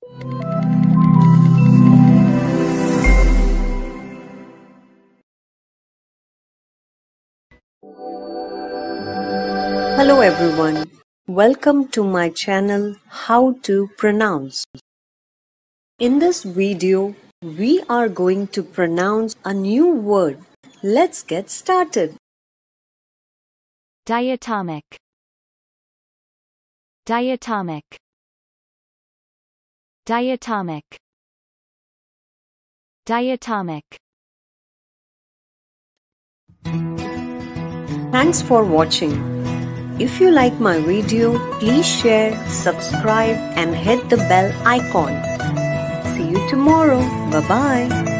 Hello everyone, welcome to my channel How to Pronounce. In this video, we are going to pronounce a new word. Let's get started. Diatomic. Diatomic. Diatomic. Diatomic. Thanks for watching. If you like my video, please share, subscribe and hit the bell icon. See you tomorrow. Bye-bye.